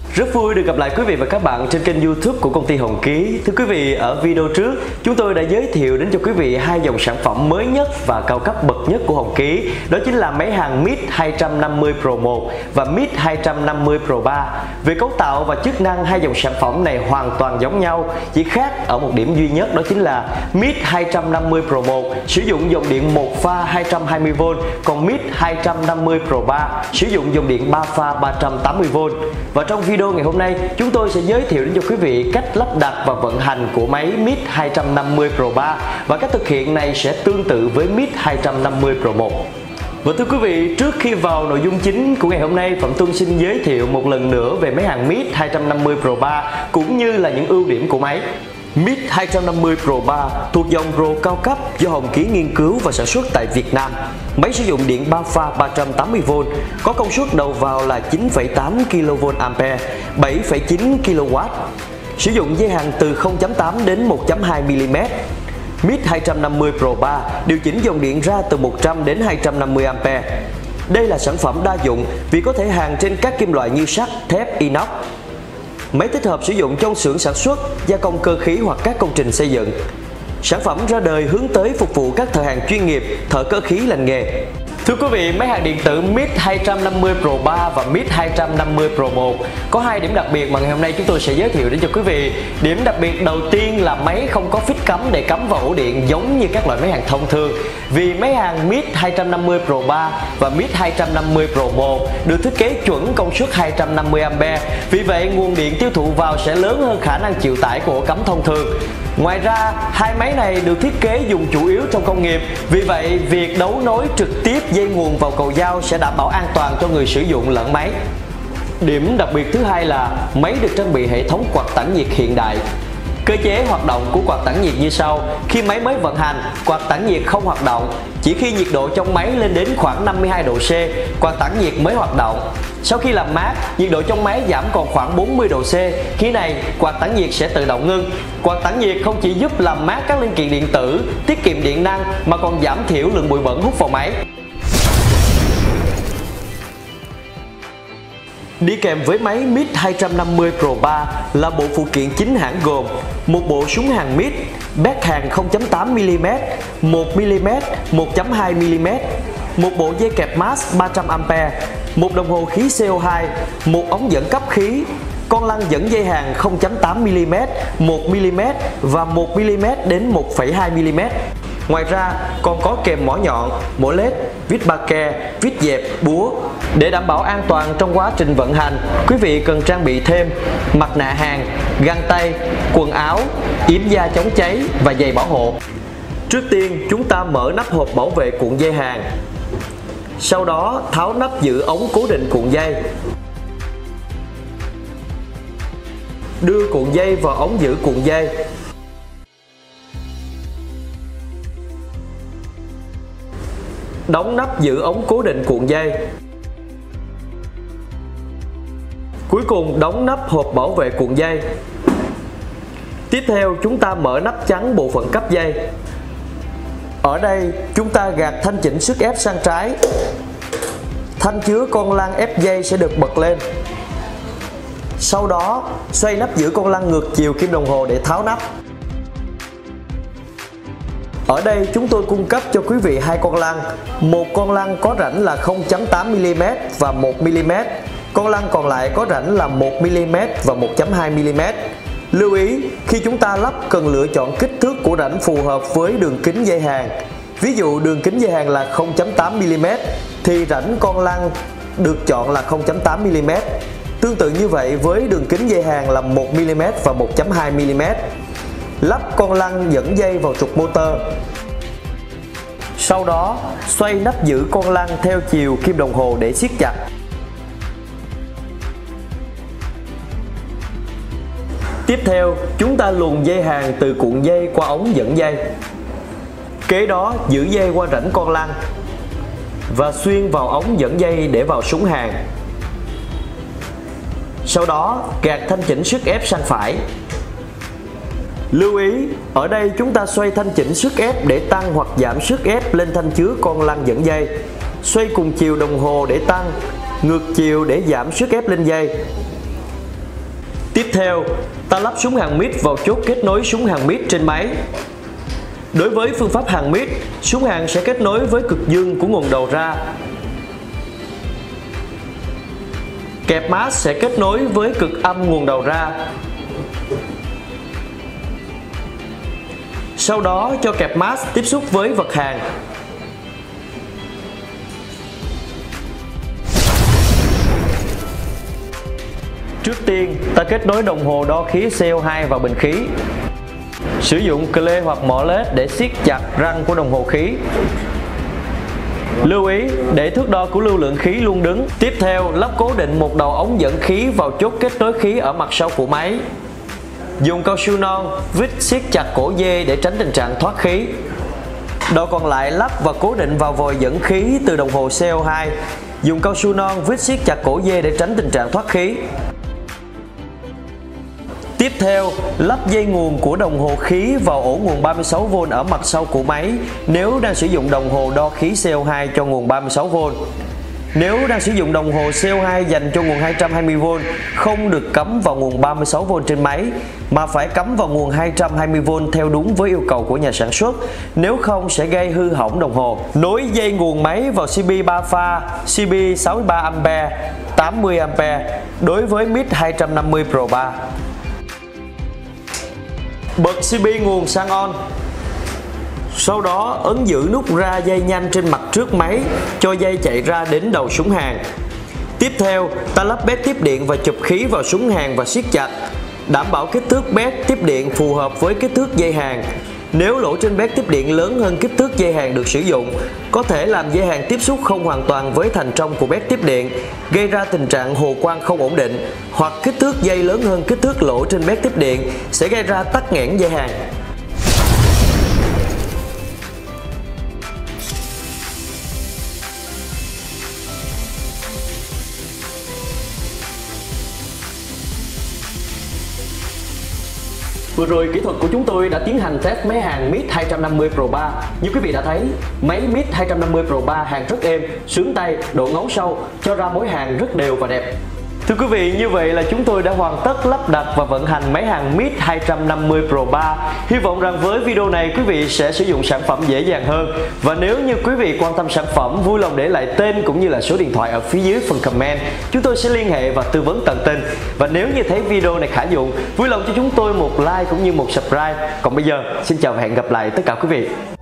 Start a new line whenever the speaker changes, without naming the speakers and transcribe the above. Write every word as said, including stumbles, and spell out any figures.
Rất vui được gặp lại quý vị và các bạn trên kênh YouTube của công ty Hồng Ký. Thưa quý vị, ở video trước chúng tôi đã giới thiệu đến cho quý vị hai dòng sản phẩm mới nhất và cao cấp bậc nhất của Hồng Ký. Đó chính là máy hàng Mid hai trăm năm mươi Pro một và Mid hai trăm năm mươi Pro ba. Về cấu tạo và chức năng, hai dòng sản phẩm này hoàn toàn giống nhau, chỉ khác ở một điểm duy nhất, đó chính là Mid hai trăm năm mươi Pro một sử dụng dòng điện một pha hai trăm hai mươi vôn, còn Mid hai trăm năm mươi Pro ba sử dụng dòng điện ba pha ba trăm tám mươi vôn. Và trong video ngày hôm nay, chúng tôi sẽ giới thiệu đến cho quý vị cách lắp đặt và vận hành của máy Mid hai trăm năm mươi Pro ba, và cách thực hiện này sẽ tương tự với Mid hai trăm năm mươi Pro một. Và thưa quý vị, trước khi vào nội dung chính của ngày hôm nay, Phạm Tuân xin giới thiệu một lần nữa về máy hàng Mid hai trăm năm mươi Pro ba cũng như là những ưu điểm của máy. Mid hai trăm năm mươi Pro ba thuộc dòng Pro cao cấp do Hồng Ký nghiên cứu và sản xuất tại Việt Nam. Máy sử dụng điện ba pha ba trăm tám mươi vôn, có công suất đầu vào là chín phẩy tám ki lô vôn ampere, bảy phẩy chín ki lô oát. Sử dụng dây hàng từ không phẩy tám đến một phẩy hai mi li mét. Mid hai trăm năm mươi Pro ba điều chỉnh dòng điện ra từ một trăm đến hai trăm năm mươi ampere. Đây là sản phẩm đa dụng vì có thể hàn trên các kim loại như sắt, thép, inox. Máy thích hợp sử dụng trong xưởng sản xuất, gia công cơ khí hoặc các công trình xây dựng. Sản phẩm ra đời hướng tới phục vụ các thợ hàn chuyên nghiệp, thợ cơ khí lành nghề. Thưa quý vị, máy hàng điện tử Mid hai trăm năm mươi Pro ba và Mid hai trăm năm mươi Pro một có hai điểm đặc biệt mà ngày hôm nay chúng tôi sẽ giới thiệu đến cho quý vị. Điểm đặc biệt đầu tiên là máy không có phích cắm để cắm vào ổ điện giống như các loại máy hàng thông thường. Vì máy hàng Mid hai trăm năm mươi Pro ba và Mid hai trăm năm mươi Pro một được thiết kế chuẩn công suất hai trăm năm mươi ampere. Vì vậy, nguồn điện tiêu thụ vào sẽ lớn hơn khả năng chịu tải của ổ cắm thông thường. Ngoài ra, hai máy này được thiết kế dùng chủ yếu trong công nghiệp. Vì vậy, việc đấu nối trực tiếp dây nguồn vào cầu dao sẽ đảm bảo an toàn cho người sử dụng lẫn máy. Điểm đặc biệt thứ hai là máy được trang bị hệ thống quạt tản nhiệt hiện đại. Cơ chế hoạt động của quạt tản nhiệt như sau. Khi máy mới vận hành, quạt tản nhiệt không hoạt động. Chỉ khi nhiệt độ trong máy lên đến khoảng năm mươi hai độ C, quạt tản nhiệt mới hoạt động. Sau khi làm mát, nhiệt độ trong máy giảm còn khoảng bốn mươi độ C. Khi này, quạt tản nhiệt sẽ tự động ngưng. Quạt tản nhiệt không chỉ giúp làm mát các linh kiện điện tử, tiết kiệm điện năng mà còn giảm thiểu lượng bụi bẩn hút vào máy. Đi kèm với máy Mid hai trăm năm mươi Pro ba là bộ phụ kiện chính hãng gồm một bộ súng hàn Mid, bét hàn không phẩy tám mi li mét, một mi li mét, một phẩy hai mi li mét, một bộ dây kẹp mass ba trăm ampere, một đồng hồ khí xê o hai, một ống dẫn cấp khí, con lăn dẫn dây hàn không phẩy tám mi li mét, một mi li mét và một mi li mét đến một phẩy hai mi li mét. Ngoài ra còn có kèm mỏ nhọn, mỏ led, vít ba ke, vít dẹp, búa. Để đảm bảo an toàn trong quá trình vận hành, quý vị cần trang bị thêm mặt nạ hàn, găng tay, quần áo, yếm da chống cháy và giày bảo hộ. Trước tiên, chúng ta mở nắp hộp bảo vệ cuộn dây hàn. Sau đó tháo nắp giữ ống cố định cuộn dây. Đưa cuộn dây vào ống giữ cuộn dây. Đóng nắp giữ ống cố định cuộn dây. Cuối cùng đóng nắp hộp bảo vệ cuộn dây. Tiếp theo chúng ta mở nắp chắn bộ phận cấp dây. Ở đây chúng ta gạt thanh chỉnh sức ép sang trái. Thanh chứa con lăn ép dây sẽ được bật lên. Sau đó xoay nắp giữ con lăn ngược chiều kim đồng hồ để tháo nắp. Ở đây chúng tôi cung cấp cho quý vị hai con lăn. Một con lăn có rãnh là không phẩy tám mi li mét và một mi li mét. Con lăn còn lại có rãnh là một mi li mét và một phẩy hai mi li mét. Lưu ý, khi chúng ta lắp cần lựa chọn kích thước của rãnh phù hợp với đường kính dây hàn. Ví dụ đường kính dây hàn là không phẩy tám mi li mét thì rãnh con lăn được chọn là không phẩy tám mi li mét. Tương tự như vậy với đường kính dây hàn là một mi li mét và một phẩy hai mi li mét. Lắp con lăn dẫn dây vào trục motor. Sau đó xoay nắp giữ con lăn theo chiều kim đồng hồ để siết chặt. Tiếp theo, chúng ta luồn dây hàn từ cuộn dây qua ống dẫn dây. Kế đó giữ dây qua rãnh con lăn và xuyên vào ống dẫn dây để vào súng hàn. Sau đó gạt thanh chỉnh sức ép sang phải. Lưu ý, ở đây chúng ta xoay thanh chỉnh sức ép để tăng hoặc giảm sức ép lên thanh chứa con lăn dẫn dây. Xoay cùng chiều đồng hồ để tăng, ngược chiều để giảm sức ép lên dây. Tiếp theo, ta lắp súng hàng mít vào chốt kết nối súng hàng mít trên máy. Đối với phương pháp hàng mít, súng hàng sẽ kết nối với cực dương của nguồn đầu ra. Kẹp mát sẽ kết nối với cực âm nguồn đầu ra. Sau đó cho kẹp mát tiếp xúc với vật hàng. Trước tiên, ta kết nối đồng hồ đo khí xê o hai vào bình khí. Sử dụng cle hoặc mỏ lết để siết chặt răng của đồng hồ khí. Lưu ý để thước đo của lưu lượng khí luôn đứng. Tiếp theo, lắp cố định một đầu ống dẫn khí vào chốt kết nối khí ở mặt sau của máy. Dùng cao su non vít siết chặt cổ dê để tránh tình trạng thoát khí. Đầu còn lại lắp và cố định vào vòi dẫn khí từ đồng hồ xê o hai. Dùng cao su non vít siết chặt cổ dê để tránh tình trạng thoát khí. Tiếp theo, lắp dây nguồn của đồng hồ khí vào ổ nguồn ba mươi sáu vôn ở mặt sau của máy nếu đang sử dụng đồng hồ đo khí xê o hai cho nguồn ba mươi sáu vôn. Nếu đang sử dụng đồng hồ xê o hai dành cho nguồn hai trăm hai mươi vôn, không được cắm vào nguồn ba mươi sáu vôn trên máy, mà phải cắm vào nguồn hai trăm hai mươi vôn theo đúng với yêu cầu của nhà sản xuất, nếu không sẽ gây hư hỏng đồng hồ. Nối dây nguồn máy vào xê pê ba pha, xê pê sáu mươi ba ampe, tám mươi ampe đối với mít hai trăm năm mươi Pro ba. Bật xê pê nguồn sang on. Sau đó ấn giữ nút ra dây nhanh trên mặt trước máy cho dây chạy ra đến đầu súng hàng. Tiếp theo, ta lắp bét tiếp điện và chụp khí vào súng hàng và siết chặt, đảm bảo kích thước bét tiếp điện phù hợp với kích thước dây hàng. Nếu lỗ trên bét tiếp điện lớn hơn kích thước dây hàng được sử dụng, có thể làm dây hàng tiếp xúc không hoàn toàn với thành trong của bét tiếp điện, gây ra tình trạng hồ quang không ổn định, hoặc kích thước dây lớn hơn kích thước lỗ trên bét tiếp điện sẽ gây ra tắc nghẽn dây hàng. Vừa rồi kỹ thuật của chúng tôi đã tiến hành test máy hàng mít hai trăm năm mươi Pro ba. Như quý vị đã thấy, máy mít hai trăm năm mươi Pro ba hàng rất êm, sướng tay, độ ngấu sâu, cho ra mối hàng rất đều và đẹp. Thưa quý vị, như vậy là chúng tôi đã hoàn tất lắp đặt và vận hành máy hàng mít hai trăm năm mươi Pro ba. Hy vọng rằng với video này quý vị sẽ sử dụng sản phẩm dễ dàng hơn. Và nếu như quý vị quan tâm sản phẩm, vui lòng để lại tên cũng như là số điện thoại ở phía dưới phần comment. Chúng tôi sẽ liên hệ và tư vấn tận tình. Và nếu như thấy video này khả dụng, vui lòng cho chúng tôi một like cũng như một subscribe. Còn bây giờ, xin chào và hẹn gặp lại tất cả quý vị.